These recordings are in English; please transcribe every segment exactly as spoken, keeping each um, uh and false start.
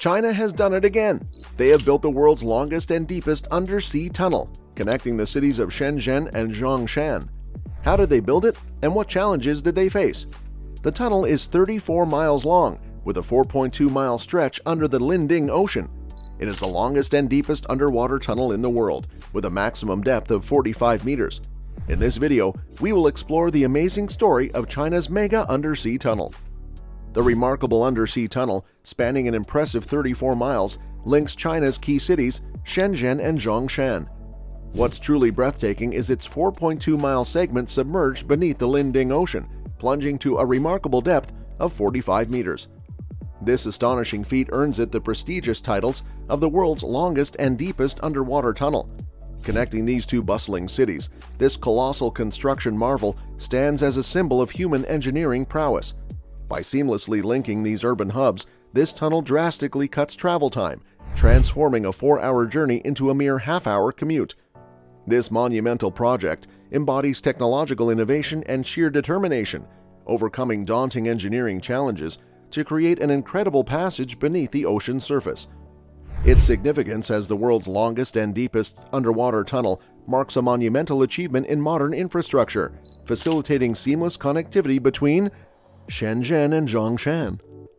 China has done it again. They have built the world's longest and deepest undersea tunnel, connecting the cities of Shenzhen and Zhongshan. How did they build it, and what challenges did they face? The tunnel is thirty-four miles long, with a four point two mile stretch under the Lingding Ocean. It is the longest and deepest underwater tunnel in the world, with a maximum depth of forty-five meters. In this video, we will explore the amazing story of China's mega undersea tunnel. The remarkable undersea tunnel, spanning an impressive thirty-four miles, links China's key cities, Shenzhen and Zhongshan. What's truly breathtaking is its four point two mile segment submerged beneath the Lingding Ocean, plunging to a remarkable depth of forty-five meters. This astonishing feat earns it the prestigious titles of the world's longest and deepest underwater tunnel. Connecting these two bustling cities, this colossal construction marvel stands as a symbol of human engineering prowess. By seamlessly linking these urban hubs, this tunnel drastically cuts travel time, transforming a four-hour journey into a mere half-hour commute. This monumental project embodies technological innovation and sheer determination, overcoming daunting engineering challenges to create an incredible passage beneath the ocean's surface. Its significance as the world's longest and deepest underwater tunnel marks a monumental achievement in modern infrastructure, facilitating seamless connectivity between Shenzhen and Zhongshan.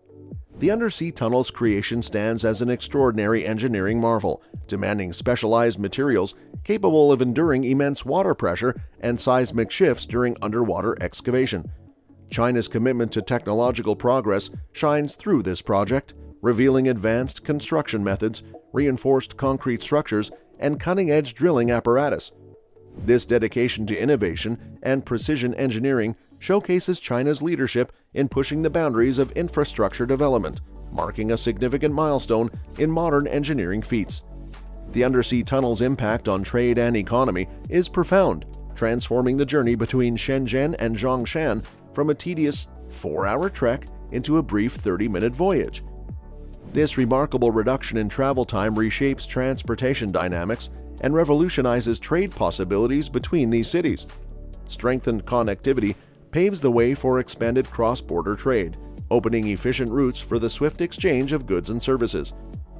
The undersea tunnel's creation stands as an extraordinary engineering marvel, demanding specialized materials capable of enduring immense water pressure and seismic shifts during underwater excavation. China's commitment to technological progress shines through this project, revealing advanced construction methods, reinforced concrete structures, and cutting-edge drilling apparatus. This dedication to innovation and precision engineering showcases China's leadership in pushing the boundaries of infrastructure development, marking a significant milestone in modern engineering feats. The undersea tunnel's impact on trade and economy is profound, transforming the journey between Shenzhen and Zhongshan from a tedious four-hour trek into a brief thirty-minute voyage. This remarkable reduction in travel time reshapes transportation dynamics and revolutionizes trade possibilities between these cities. Strengthened connectivity paves the way for expanded cross-border trade, opening efficient routes for the swift exchange of goods and services.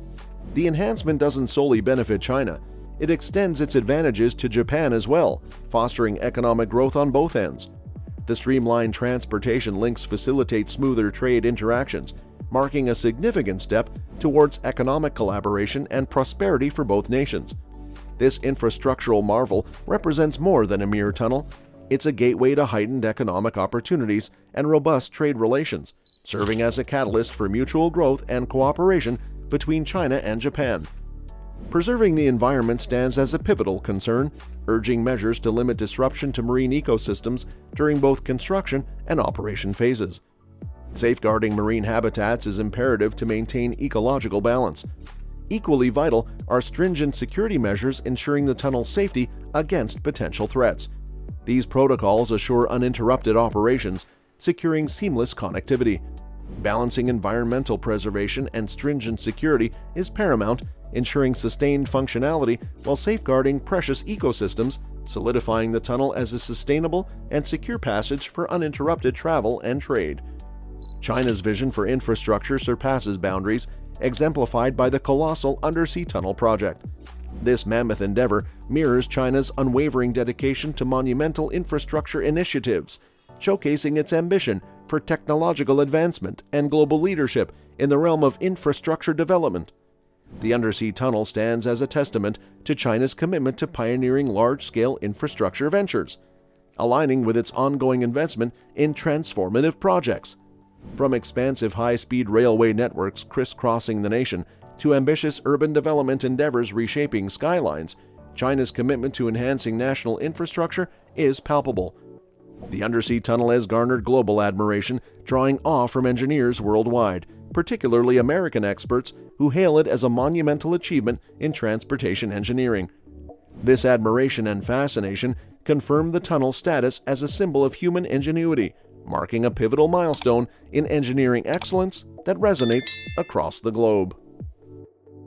The enhancement doesn't solely benefit China, it extends its advantages to Japan as well, fostering economic growth on both ends. The streamlined transportation links facilitate smoother trade interactions, marking a significant step towards economic collaboration and prosperity for both nations. This infrastructural marvel represents more than a mere tunnel. It's a gateway to heightened economic opportunities and robust trade relations, serving as a catalyst for mutual growth and cooperation between China and Japan. Preserving the environment stands as a pivotal concern, urging measures to limit disruption to marine ecosystems during both construction and operation phases. Safeguarding marine habitats is imperative to maintain ecological balance. Equally vital are stringent security measures ensuring the tunnel's safety against potential threats. These protocols assure uninterrupted operations, securing seamless connectivity. Balancing environmental preservation and stringent security is paramount, ensuring sustained functionality while safeguarding precious ecosystems, solidifying the tunnel as a sustainable and secure passage for uninterrupted travel and trade. China's vision for infrastructure surpasses boundaries, exemplified by the colossal undersea tunnel project. This mammoth endeavor mirrors China's unwavering dedication to monumental infrastructure initiatives, showcasing its ambition for technological advancement and global leadership in the realm of infrastructure development. The undersea tunnel stands as a testament to China's commitment to pioneering large-scale infrastructure ventures, aligning with its ongoing investment in transformative projects. From expansive high-speed railway networks crisscrossing the nation to ambitious urban development endeavors reshaping skylines, China's commitment to enhancing national infrastructure is palpable. The undersea tunnel has garnered global admiration, drawing awe from engineers worldwide, particularly American experts who hail it as a monumental achievement in transportation engineering. This admiration and fascination confirm the tunnel's status as a symbol of human ingenuity, marking a pivotal milestone in engineering excellence that resonates across the globe.